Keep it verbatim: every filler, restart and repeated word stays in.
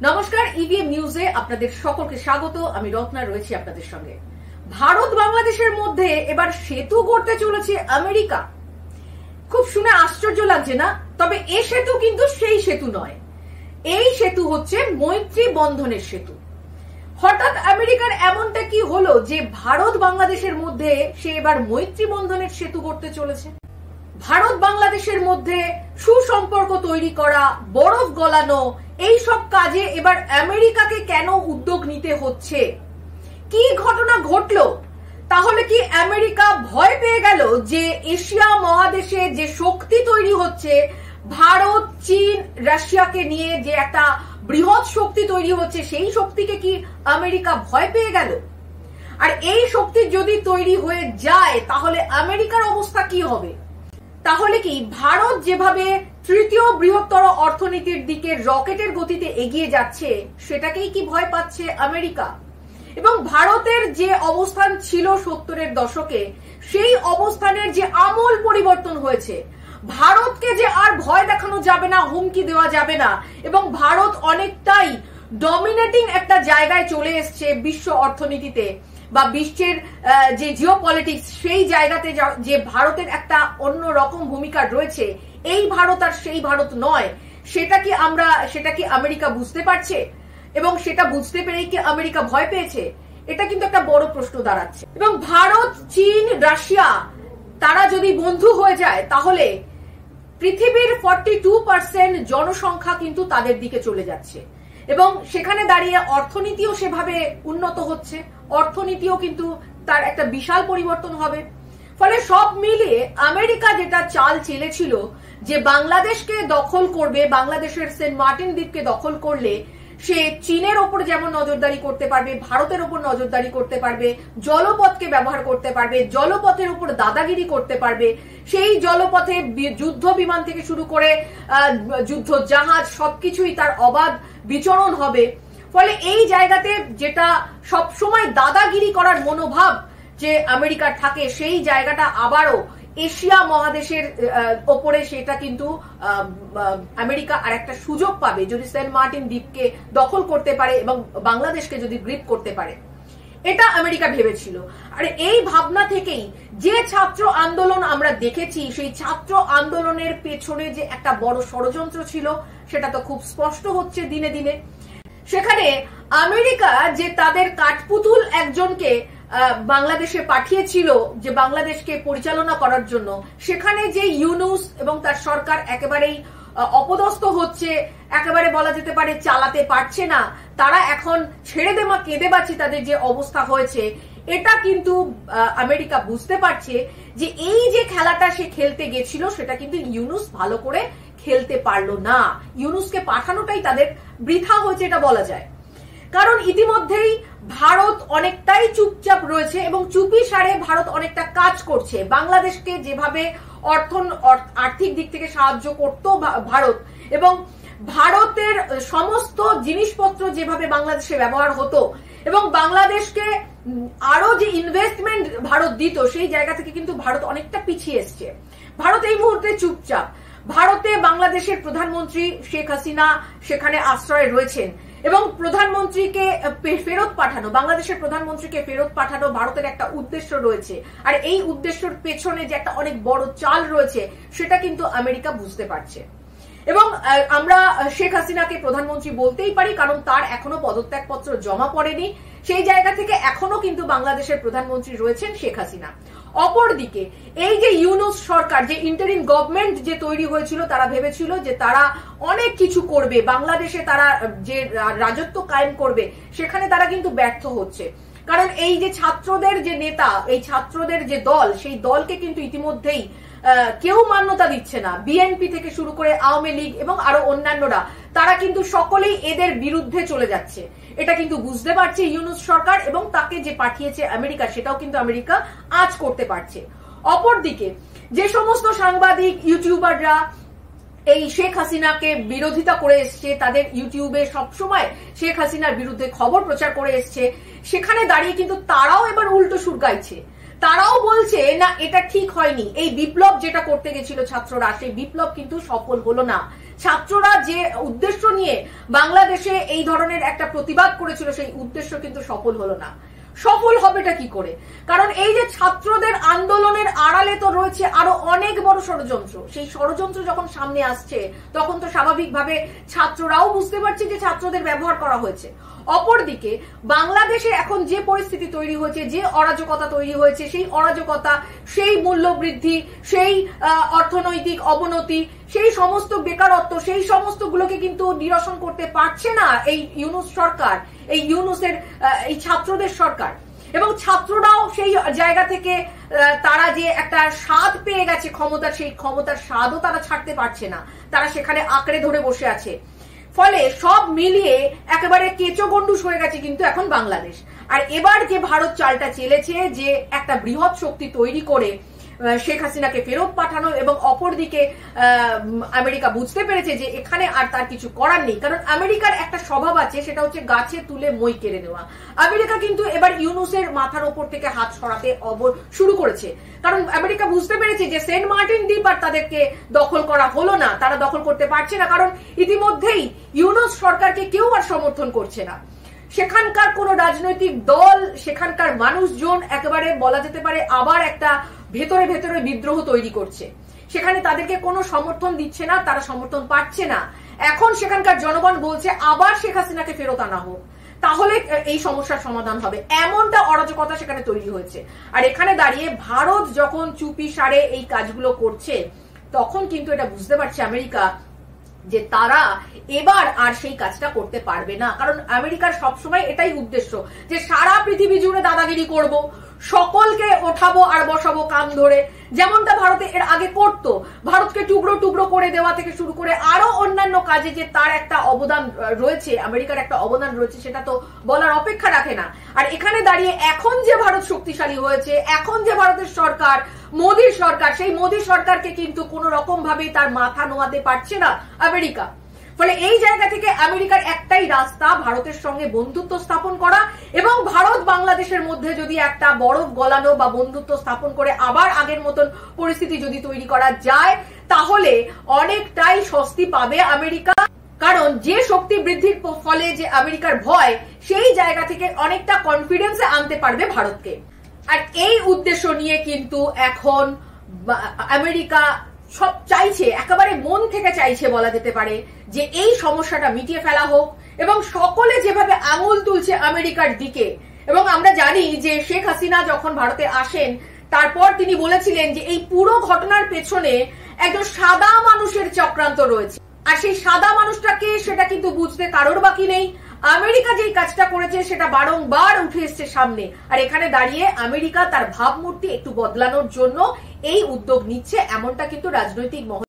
নমস্কার, ইভিএম নিউজে আপনাদের সকলকে স্বাগত। আমি রত্না রয়েছি আপনাদের সঙ্গে। ভারত বাংলাদেশের মধ্যে এবার সেতু গড়তে চলেছে আমেরিকা। খুব শুনে আশ্চর্য লাগছে না? তবে এ সেতু কিন্তু সেই সেতু নয়। এই সেতু হচ্ছে মৈত্রী বন্ধনের সেতু। হঠাৎ আমেরিকার এমনটা কি হলো যে ভারত বাংলাদেশের মধ্যে সে এবার মৈত্রী বন্ধনের সেতু গড়তে চলেছে? ভারত বাংলাদেশের মধ্যে সুসম্পর্ক তৈরি করা, বরফ গলানো, এই সব কাজে এবার আমেরিকাকে কেন উদ্যোগ নিতে হচ্ছে? কি ঘটনা ঘটলো? তাহলে কি আমেরিকা ভয় পেয়ে গেল যে এশিয়া মহাদেশে যে শক্তি তৈরি হচ্ছে, ভারত, চীন, রাশিয়াকে নিয়ে যে একটা বৃহৎ শক্তি তৈরি হচ্ছে, সেই শক্তিকে কি আমেরিকা ভয় পেয়ে গেল? আর এই শক্তি যদি তৈরি হয়ে যায় তাহলে আমেরিকার অবস্থা কি হবে? তাহলে কি ভারত যেভাবে তৃতীয় বৃহত্তর অর্থনীতির দিকে রকেটের গতিতে এগিয়ে যাচ্ছে সেটাকেই কি ভয় পাচ্ছে আমেরিকা? এবং ভারতের যে অবস্থান ছিল সত্তরের দশকে, সেই অবস্থানের যে আমূল পরিবর্তন হয়েছে, ভারতকে যে আর ভয় দেখানো যাবে না, হুমকি দেওয়া যাবে না, এবং ভারত অনেকটাই ডমিনেটিং একটা জায়গায় চলে এসছে বিশ্ব অর্থনীতিতে বা বিশ্বের যে জিও পলিটিক্স, সেই জায়গাতে যে ভারতের একটা অন্য রকম ভূমিকা রয়েছে, এই ভারত আর সেই ভারত নয়, সেটা কি আমরা সেটা কি আমেরিকা বুঝতে পারছে? এবং সেটা বুঝতে পেরেই কি আমেরিকা ভয় পেয়েছে? এটা কিন্তু একটা বড় প্রশ্ন দাঁড়াচ্ছে। এবং ভারত, চীন, রাশিয়া তারা যদি বন্ধু হয়ে যায় তাহলে পৃথিবীর ফর্টি টু পার্সেন্ট জনসংখ্যা কিন্তু তাদের দিকে চলে যাচ্ছে, এবং সেখানে দাঁড়িয়ে অর্থনীতিও সেভাবে উন্নত হচ্ছে, অর্থনীতিও কিন্তু তার একটা বিশাল পরিবর্তন হবে। ফলে সব মিলিয়ে আমেরিকা যেটা চাল চেলেছিল যে বাংলাদেশকে দখল করবে, বাংলাদেশের সেন্ট মার্টিন দ্বীপকে দখল করলে সে চীনের ওপর যেমন নজরদারি করতে পারবে, ভারতের ওপর নজরদারি করতে পারবে, জলপথকে ব্যবহার করতে পারবে, জলপথের উপর দাদাগিরি করতে পারবে, সেই জলপথে যুদ্ধ বিমান থেকে শুরু করে যুদ্ধ জাহাজ সবকিছুই তার অবাধ বিচরণ হবে। ফলে এই জায়গাতে যেটা সবসময় দাদাগিরি করার মনোভাব যে আমেরিকার থাকে, সেই জায়গাটা আবারও এশিয়া মহাদেশের ওপরে সেটা কিন্তু আমেরিকা আর একটা সুযোগ পাবে যদি সেন্ট মার্টিন দ্বীপকে দখল করতে পারে এবং বাংলাদেশকে যদি গ্রিপ করতে পারে। এটা আমেরিকা ভেবেছিল। আর এই ভাবনা থেকেই যে ছাত্র আন্দোলন আমরা দেখেছি, সেই ছাত্র আন্দোলনের পেছনে যে একটা বড় ষড়যন্ত্র ছিল সেটা তো খুব স্পষ্ট হচ্ছে দিনে দিনে। সেখানে আমেরিকা যে তাদের কাঠপুতুল একজনকে বাংলাদেশে পাঠিয়েছিল যে বাংলাদেশকে পরিচালনা করার জন্য, সেখানে যে ইউনুস এবং তার সরকার একেবারেই অপদস্থ হচ্ছে, একেবারে বলা যেতে পারে চালাতে পারছে না, তারা এখন ছেড়ে দেমা কেঁদে বাঁচি তাদের যে অবস্থা হয়েছে, এটা কিন্তু আমেরিকা বুঝতে পারছে যে এই যে খেলাটা সে খেলতে গেছিল সেটা কিন্তু ইউনুস ভালো করে খেলতে পারলো না। ইউনুসকে পাঠানোটাই তাদের বৃথা হয়েছে এটা বলা যায়। কারণ ইতিমধ্যেই ভারত অনেকটাই চুপচাপ রয়েছে এবং চুপি সারে ভারত অনেকটা কাজ করছে। বাংলাদেশকে যেভাবে অর্থ আর্থিক দিক থেকে সাহায্য করত ভারত, এবং ভারতের সমস্ত জিনিসপত্র যেভাবে বাংলাদেশে ব্যবহার হতো, এবং বাংলাদেশকে আরো যে ইনভেস্টমেন্ট ভারত দিত, সেই জায়গা থেকে কিন্তু ভারত অনেকটা পিছিয়ে এসছে। ভারত এই মুহূর্তে চুপচাপ। ভারতে বাংলাদেশের প্রধানমন্ত্রী শেখ হাসিনা সেখানে আশ্রয়ে রয়েছেন, এবং প্রধানমন্ত্রীকে ফেরত পাঠানো, বাংলাদেশের প্রধানমন্ত্রীকে ফেরত পাঠানো ভারতের একটা উদ্দেশ্য রয়েছে। আর এই উদ্দেশ্যের পেছনে যে একটা অনেক বড় চাল রয়েছে সেটা কিন্তু আমেরিকা বুঝতে পারছে। এবং আমরা শেখ হাসিনাকে প্রধানমন্ত্রী বলতেই পারি, কারণ তার এখনো পদত্যাগপত্র জমা পড়েনি। সেই জায়গা থেকে এখনো কিন্তু বাংলাদেশের প্রধানমন্ত্রী রয়েছেন শেখ হাসিনা। অপরদিকে এই যে ইউনুস সরকার, যে ইন্টারিম গভর্নমেন্ট যে তৈরি হয়েছিল, তারা ভেবেছিল যে তারা অনেক কিছু করবে, বাংলাদেশে তারা যে রাজত্ব কায়েম করবে, সেখানে তারা কিন্তু ব্যর্থ হচ্ছে। কারণ এই যে ছাত্রদের যে নেতা, এই ছাত্রদের যে দল, সেই দলকে কিন্তু ইতিমধ্যেই কেউ মান্যতা দিচ্ছে না। বিএনপি থেকে শুরু করে আওয়ামী লীগ এবং আরো অন্যান্যরা, তারা কিন্তু সকলেই এদের বিরুদ্ধে চলে যাচ্ছে। এটা কিন্তু বুঝতে পারছে ইউনুস সরকার, এবং তাকে যে পাঠিয়েছে আমেরিকা, সেটাও কিন্তু আমেরিকা আঁচ করতে পারছে। অপরদিকে যে সমস্ত সাংবাদিক, ইউটিউবাররা এই শেখ হাসিনাকে বিরোধিতা করে এসছে, তাদের ইউটিউবে সবসময় শেখ হাসিনার বিরুদ্ধে খবর প্রচার করে এসছে, সেখানে দাঁড়িয়ে কিন্তু তারাও এবার উল্টো সুর গাইছে। তারাও বলছে না, এটা ঠিক হয়নি, এই বিপ্লব যেটা করতে গেছিল ছাত্ররা, সেই বিপ্লব কিন্তু সফল হলো না। ছাত্ররা যে উদ্দেশ্য নিয়ে বাংলাদেশে এই ধরনের একটা প্রতিবাদ করেছিল সেই উদ্দেশ্য কিন্তু সফল হলো না। সফল হবেটা কি করে? কারণ এই যে ছাত্রদের আন্দোলনের আড়ালে তো রয়েছে আরো অনেক বড় ষড়যন্ত্র। সেই ষড়যন্ত্র যখন সামনে আসছে তখন তো স্বাভাবিকভাবে ছাত্ররাও বুঝতে পারছে যে ছাত্রদের ব্যবহার করা হয়েছে। অপরদিকে বাংলাদেশে এখন যে পরিস্থিতি তৈরি হয়েছে, যে অরাজকতা তৈরি হয়েছে, সেই অরাজকতা, সেই মূল্য বৃদ্ধি, সেই অর্থনৈতিক অবনতি, সেই সমস্ত বেকারত্ব, সেই সমস্ত গুলোকে কিন্তু নিরসন করতে পারছে না এই ইউনূস সরকার, এই ইউনূসের এই ছাত্রদের সরকার। এবং ছাত্ররাও সেই জায়গা থেকে তারা যে একটা স্বাদ পেয়ে গেছে ক্ষমতার, সেই ক্ষমতার স্বাদও তারা ছাড়তে পারছে না, তারা সেখানে আঁকড়ে ধরে বসে আছে। ফলে সব মিলিয়ে একেবারে কেঁচো গন্ডুস হয়ে গেছে কিন্তু এখন বাংলাদেশ। আর এবার যে ভারত চালটা চেলেছে যে একটা বৃহৎ শক্তি তৈরি করে শেখ হাসিনাকে ফেরত পাঠানো, এবং অপরদিকে আমেরিকা বুঝতে পেরেছে যে এখানে আর তার কিছু করার নেই, কারণ আমেরিকার একটা স্বভাব আছে, সেটা হচ্ছে গাছে তুলে মই কেড়ে নেওয়া। আমেরিকা কিন্তু এবার ইউনূসের মাথার ওপর থেকে হাত সরাতে শুরু করেছে, কারণ আমেরিকা বুঝতে পেরেছে যে সেন্ট মার্টিন দ্বীপ আর তাদেরকে দখল করা হলো না, তারা দখল করতে পারছে না, কারণ ইতিমধ্যেই ইউনূস সরকারকে কেউ আর সমর্থন করছে না। সেখানকার কোন রাজনৈতিক দল, সেখানকার মানুষজন একেবারে বলা যেতে পারে আবার একটা ভেতরে ভেতরে বিদ্রোহ তৈরি করছে। সেখানে তাদেরকে কোনো সমর্থন দিচ্ছে না, তারা সমর্থন পাচ্ছে না। এখন সেখানকার জনগণ বলছে আবার শেখ হাসিনাকে ফেরত আনা হোক, তাহলে এই সমস্যার সমাধান হবে। এমনটা অরাজকতা সেখানে তৈরি হয়েছে। আর এখানে দাঁড়িয়ে ভারত যখন চুপি সারে এই কাজগুলো করছে, তখন কিন্তু এটা বুঝতে পারছে আমেরিকা যে তারা এবার আর সেই কাজটা করতে পারবে না। কারণ আমেরিকার সবসময় এটাই উদ্দেশ্য যে সারা পৃথিবী জুড়ে দাদাগিরি করব, সকলকে ওঠাবো আর বসাবো কান ধরে, যেমনটা ভারতে এর আগে করতো। ভারতকে টুকরো টুকরো করে দেওয়া থেকে শুরু করে আরো অন্যান্য কাজে যে তার একটা অবদান রয়েছে, আমেরিকার একটা অবদান রয়েছে, সেটা তো বলার অপেক্ষা রাখে না। আর এখানে দাঁড়িয়ে এখন যে ভারত শক্তিশালী হয়েছে, এখন যে ভারতের সরকার, মোদীর সরকার, সেই মোদী সরকারকে কিন্তু কোন রকম ভাবে তার মাথা নোয়াতে পারছে না আমেরিকা। ফলে এই জায়গা থেকে আমেরিকার একটাই রাস্তা, ভারতের সঙ্গে বন্ধুত্ব স্থাপন করা, এবং ভারত বাংলাদেশের মধ্যে যদি একটা বরফ গলানো বা বন্ধুত্ব স্থাপন করে আবার আগের মতন পরিস্থিতি যদি তৈরি করা যায়, তাহলে অনেকটাই স্বস্তি পাবে আমেরিকা। কারণ যে শক্তি বৃদ্ধির ফলে যে আমেরিকার ভয়, সেই জায়গা থেকে অনেকটা কনফিডেন্সে আনতে পারবে ভারতকে। আর এই উদ্দেশ্য নিয়ে কিন্তু এখন আমেরিকা সব চাইছে, একেবারে মন থেকে চাইছে বলা যেতে পারে, যে এই সমস্যাটা মিটিয়ে ফেলা হোক। এবং সকলে যেভাবে আঙুল তুলছে আমেরিকার দিকে, এবং আমরা জানি যে শেখ হাসিনা যখন ভারতে আসেন তারপর তিনি বলেছিলেন যে এই পুরো ঘটনার পেছনে একজন সাদা মানুষের চক্রান্ত রয়েছে। আর সেই সাদা মানুষটাকে, সেটা কিন্তু বুঝতে কারোর বাকি নেই। আমেরিকা যেই কাজটা করেছে সেটা বারংবার উঠে এসছে সামনে। আর এখানে দাঁড়িয়ে আমেরিকা তার ভাবমূর্তি একটু বদলানোর জন্য এই উদ্যোগ নিচ্ছে, এমনটা কিন্তু রাজনৈতিক মহল